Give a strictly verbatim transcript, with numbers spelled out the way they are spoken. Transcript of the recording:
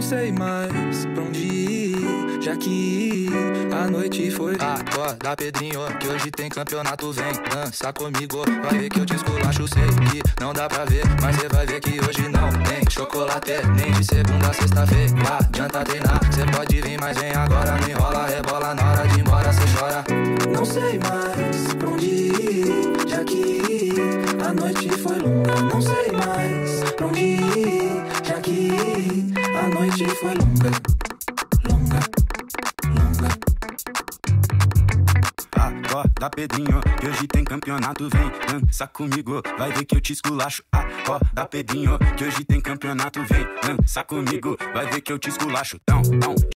sei mais pra onde ir, já que a noite foi. Acorda, Pedrinho, que hoje tem campeonato. Vem, dança comigo, vai ver que eu te esculacho. Sei que não dá pra ver, mas cê vai ver que hoje não tem chocolate, nem de segunda a sexta-feira. Adianta treinar, cê pode vir, mas vem agora. Não enrola, rebola, na hora de ir embora cê chora. Não sei mais pra onde ir, já que a noite foi longa. Não sei mais pra onde ir, já que a noite foi longa. Longa, longa. Acorda, Pedrinho, que hoje tem campeonato. Vem, dança comigo, vai ver que eu te esculacho. Acorda, Pedrinho, que hoje tem campeonato. Vem, dança comigo, vai ver que eu te esculacho. Tão, tão.